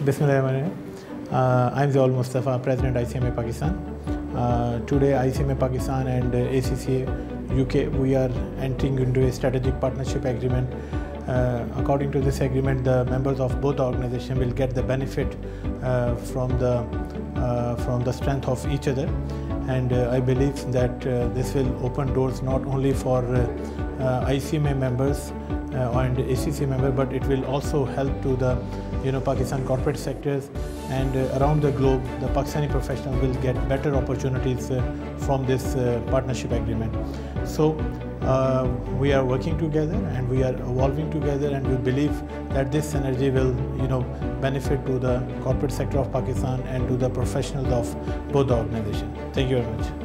Bismillahirrahmanirrahim. I'm Zia Ul Mustafa, President ICMA Pakistan. Today ICMA Pakistan and ACCA UK, we are entering into a strategic partnership agreement. According to this agreement, the members of both organizations will get the benefit from the strength of each other, and I believe that this will open doors not only for ICMA members and ACCA members, but it will also help to the Pakistan corporate sectors, and around the globe the Pakistani professionals will get better opportunities from this partnership agreement. So we are working together and we are evolving together, and we believe that this synergy will benefit to the corporate sector of Pakistan and to the professionals of both the organizations. Thank you very much.